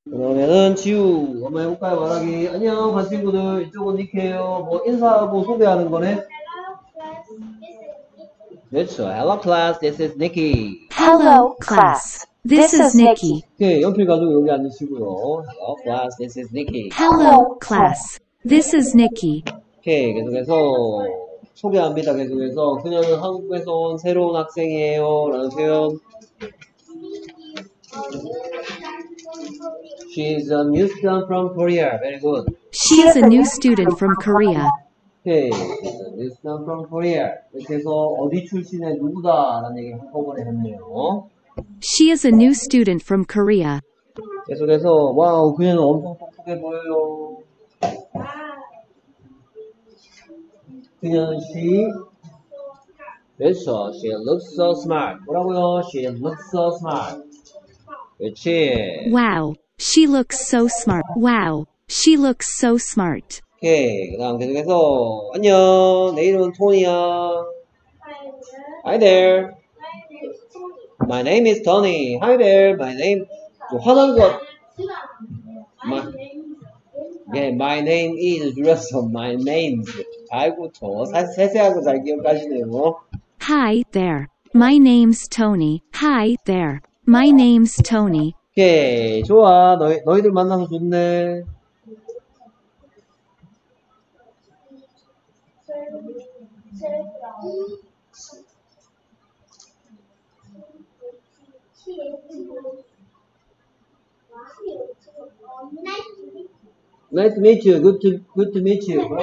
그러면은 지우 한번 해볼까요? 말하기. 안녕 반 친구들, 이쪽은 니케예요. 뭐 인사하고 소개하는 거네. 그렇죠. Hello class, this is Nikki. Hello, class. This is Nikki. 오케이, 연필 가지고 여기 앉으시고요. Hello class, this is Nikki. Hello, class. This is Nikki. 오케이, 계속해서 소개합니다. 계속해서 그녀는 한국에서 온 새로운 학생이에요 라는 표현. She's a new student from Korea. Very good. She is a new student from Korea. 오케이, she's a new student from Korea. 이렇게 해서 어디 출신의 누구다 라는 얘기 한꺼번에 했네요. She is a new student from Korea. 계속해서 와우, 그녀는 엄청 똑똑해 보여요. 그녀는 그렇죠. She looks so smart. 뭐라고요? She looks so smart. 그렇지. Wow, she looks so smart. Wow, she looks so smart. 오케이. 그 다음 계속해서 안녕. 내 이름은 토니야. Hi there. My name is Tony. Hi there. My name. 좀 화난 것. My name is 줄여서 my names. 아이고 저 세세하고 잘 기억하시네요. Hi there. My name's Tony. Hi there. My name's Tony. 오케이. 좋아. 너희들 만나서 좋네. Nice to meet you. Good to meet you.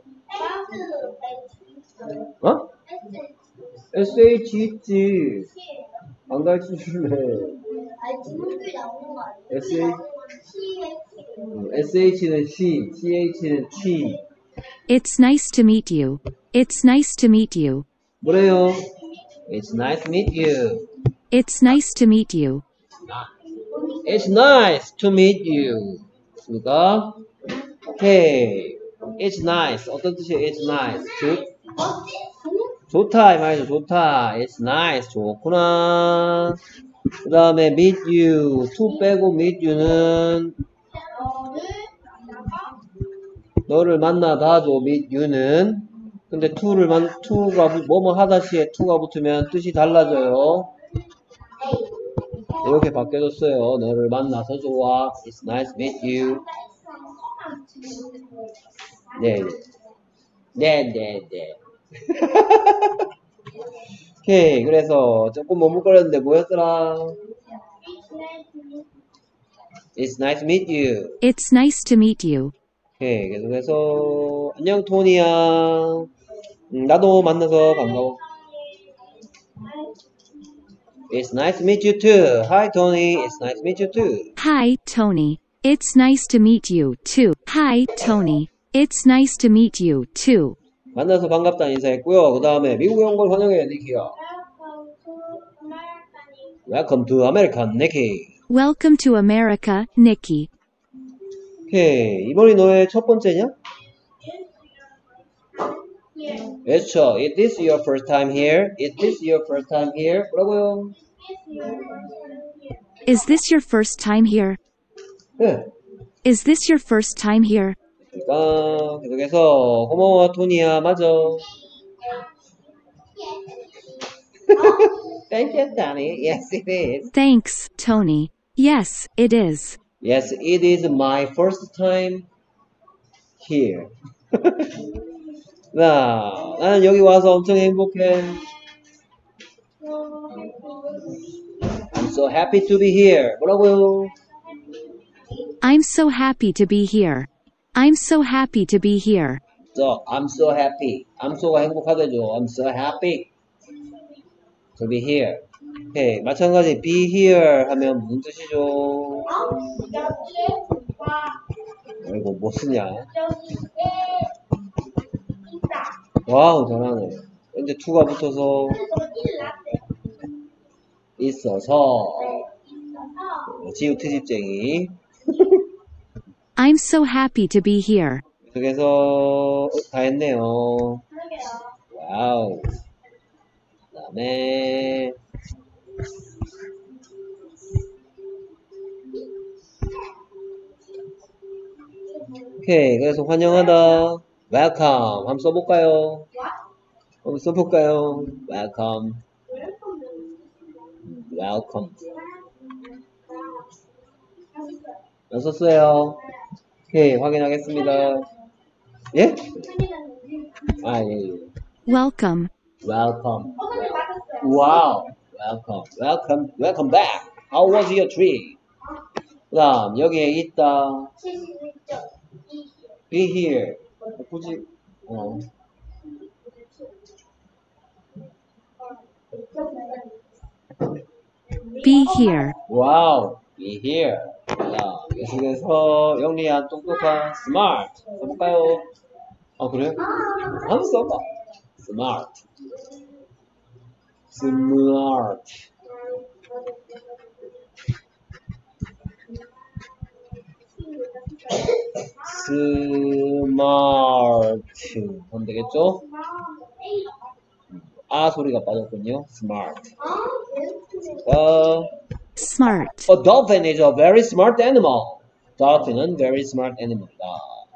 어? SH 있지. 안 가르쳐줄래. SH는 she, CH는 she. It's nice to meet you. It's nice to meet you. 뭐래요? It's nice to meet you. It's nice to meet you. It's nice to meet you. 됐습니까? 오케이. It's nice. 어떤 뜻이에요? It's nice. 좋다 이 말이죠. 좋다. It's nice. 좋구나. 그 다음에 meet you. to 빼고 meet you는 너를 만나다죠. meet you는. 근데 to가 뭐뭐 하다 시에 to가 붙으면 뜻이 달라져요. 이렇게 바뀌어졌어요. 너를 만나서 좋아. It's nice to meet you. 네. 오케이. 그래서 조금 머뭇거렸는데 뭐였더라? It's nice to meet you. It's nice to meet you. 오케이. 계속해서 안녕 토니야. 나도 만나서 반가워. It's nice to meet you too. Hi Tony. It's nice to meet you too. Hi, Tony. It's nice to meet you too. Hi, Tony. It's nice to meet you too. 만나서 반갑다는 인사했고요. 그 다음에 미국에 온 걸 환영해, 니키야. Welcome to America, Nikki. Welcome to America, Nikki. 오케이. 이번이 너의 첫 번째냐? 그렇죠. Is this your first time here? Is this your first time here? 뭐라고요? Is this your first time here? 네. Is this your first time here? 그러니까 계속해서 고마워 토니야. 맞아. Thank you, Tony. Yes, it is. Thanks, Tony. Yes, it is. Yes, it is my first time here. 나 나는 여기 와서 엄청 행복해. I'm so happy to be here. 뭐라고요? I'm so happy to be here. I'm so happy to be here. I'm so happy. I'm so가 행복하다죠. I'm so happy to be here. 오케이. 마찬가지 be here 하면 무슨 뜻이죠? 이거 뭐 쓰냐? 와우, 잘하네. 이제 to가 붙어서 있어서 지우 트집쟁이. I'm so happy to be here. 그래서 다 했네요. 와우. 그 다음에 오케이. 그래서 환영하다. welcome. 한번 써볼까요? 한번 써볼까요? welcome. welcome. 안 썼어요. 오케이. 확인하겠습니다. 예? 아, 예, 예. welcome, welcome. wow. welcome. welcome. welcome back. How was your trip? 그 다음, 여기에 있다. be here. 굳이, be here, wow. be here. 자, 계속해서 영리한 똑똑한 smart. 써볼까요? 아, 그래? 한번 써봐. smart. smart. smart. 하면 되겠죠? 아 소리가 빠졌군요. smart. smart, A dolphin is a very smart animal. dolphin은 very smart animal이다.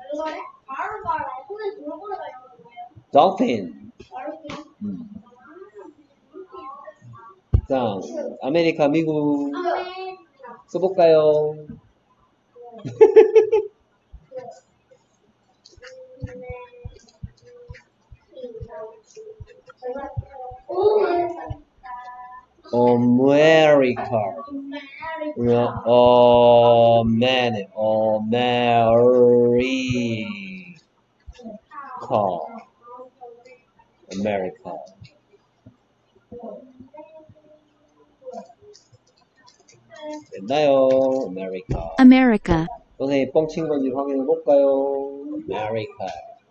dolphin. 자, 아메리카, 미국 써볼까요? America. America. 됐나요? America. America, 선생님 뻥친 건지 확인해 볼까요? America.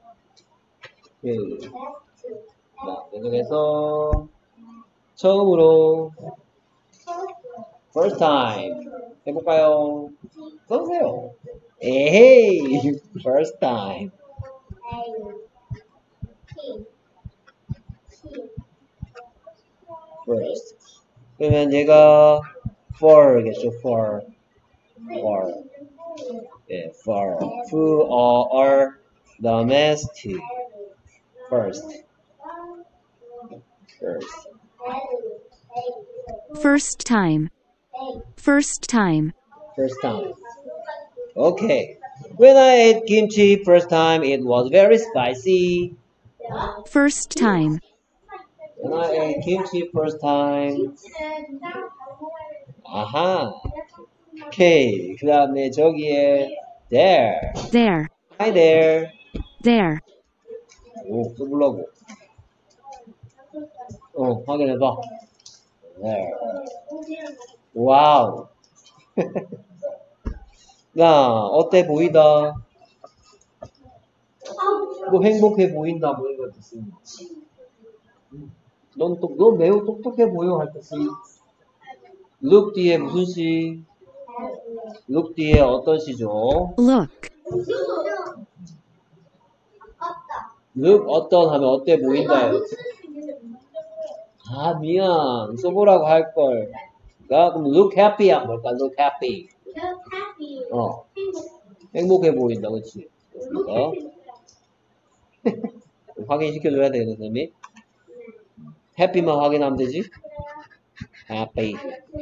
자, 계속해서 처음으로 first time 해볼까요? 써보세요. 에헤이 first time. first. 그러면 얘가 for겠죠. for. 예, for. who are the best. first. first time, first time, first time. Okay. When I ate kimchi first time, it was very spicy. first time, When I ate kimchi first time. 아하. 오케이. 그 다음에 저기에 there. there, Hi there. there, 오, 써보려고. 확인해봐. there. 와우. 야, 어때 보이다? 뭐 행복해 보인다 뭐 이런 거 뜻입니다. 넌 매우 똑똑해 보여 할 뜻이 look 뒤에 무슨 시? look 뒤에 어떤 시죠? look, look 어떤 하면 어때 보인다요? 아 미안 써보라고 할걸. 그럼 look happy 하면 뭘까? look happy. 행복해 보인다 그치? 확인시켜줘야 되는 선생님이 happy만 확인하면 되지? happy.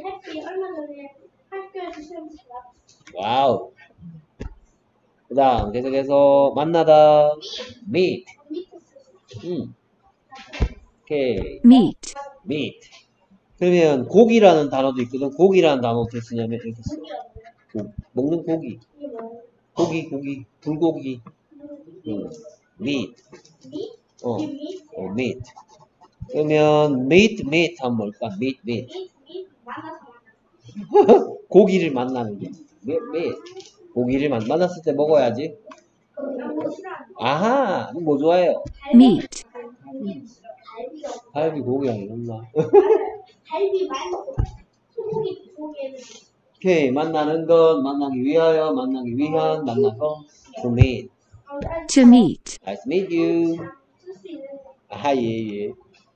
와우. 그 다음 계속해서 만나다 meet. 오케이. meet, meet. 그러면 고기라는 단어도 있거든. 고기라는 단어 어떻게 쓰냐면 이렇게 써. 먹는 고기. 고기. 불고기. meat. meat. 그러면 meet 하면 뭘까? meet. 고기를 만나는 게. meat. 고기를 만났을 때 먹어야지. 아하, 뭐 좋아해요? meet, 갈비 고기 아니었나? 오케이, 만나는 것, 만나기 위하여, 만나기 위한, 만나서 to meet. to meet, Nice to meet you. 아하, 예.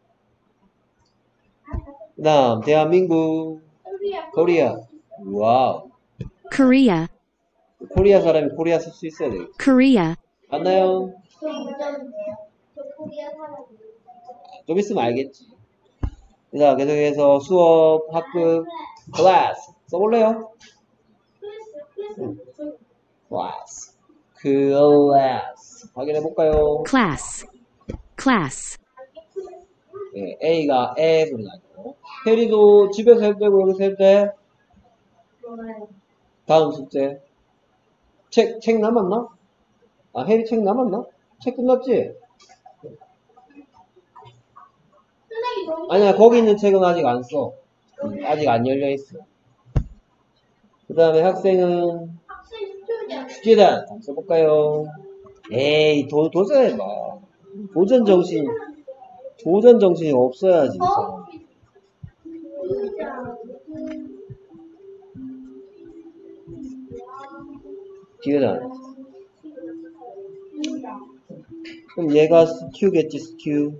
그 다음, 대한민국, 코리아. 와우. Korea, 코리아 사람이 코리아 쓸 수 있어야 되겠지. Korea, 맞나요? 저 운전인데요. 저 코리아 사람이에요. 좀 있으면 알겠지. 자, 계속해서 수업, 학급, class 써볼래요? class, class 확인해볼까요? class, class, 예, A가 에 소리 나죠. 혜리도 집에서 할 때고 여기서 할 때 뭐가요? 다음 숙제 책 남았나? 아, 혜리 책 남았나? 책 끝났지? 선생님 너무 아니야, 거기 있는 책은 아직 안 써. 아직 안 열려있어. 그 다음에 학생은 학생 스튜디오. student 써볼까요? 에이, 도전해봐. 도전 정신이 없어야지. 이 사람. student. 그럼 얘가 stew겠지, stew.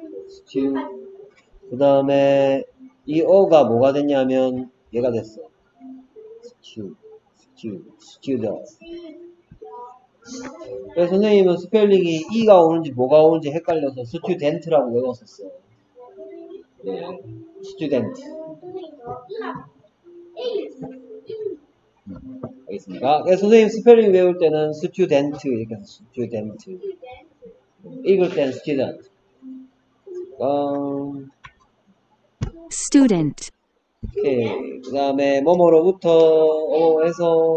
그 다음에 이 어가 뭐가 됐냐면 얘가 됐어. student. 그래서 선생님은 스펠링이 E가 오는지 뭐가 오는지 헷갈려서 student라고 외웠었어. 네, student. 알겠습니까? 그래서 선생님 스펠링 외울 때는 student 이렇게 해서 student. 읽을 때는 student. student, 오케이. 그 다음에 뭐뭐로부터 해서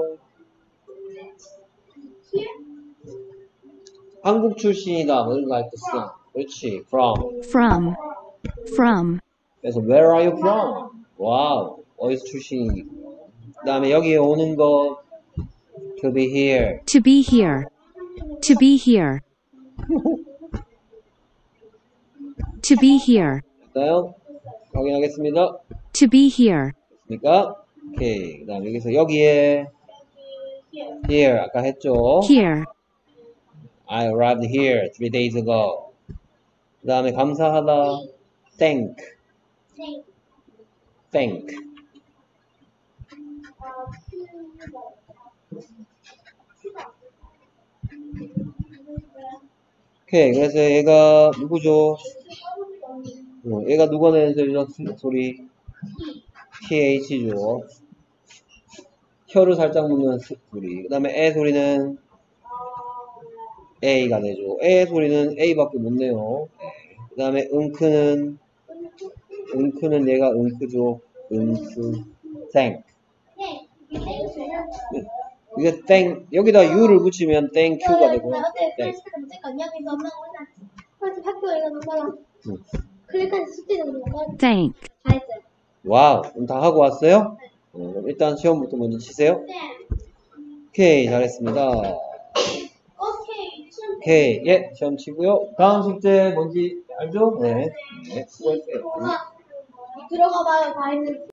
한국 출신이다 뭐 이런 거 할 때 써. 그렇지. from. from, 그래서 where are you from? 와우. 어디서 출신이고. 그 다음에 여기에 오는 거 to be here. to be here, to be here, to be here, 됐나요? 확인하겠습니다. to be here, 됐습니까? 오케이. 그 다음에 여기서 여기에 here 아까 했죠. here, I arrived here 3 days ago. 그 다음에 감사하다. thank. thank. 오케이. 그래서 얘가 누구죠? 얘가 누가 내는 소리? TH죠. 혀를 살짝 묶는 소리. 그 다음에 에 소리는 A가 되죠. 에 소리는 A밖에 못 내요. 그 다음에 응크는 얘가 응크죠. 응크. thank. 이게 땡 여기다 U를 붙이면 땡큐가 되고. 땡. thank, 와우. 그럼 다 하고 왔어요? 그럼 일단 시험부터 먼저 치세요. 오케이. 잘했습니다. 오케이. 예. 시험 치고요. 다음 숙제 뭔지 알죠? 네. 수고했어요. 들어가봐요, 다 했는데.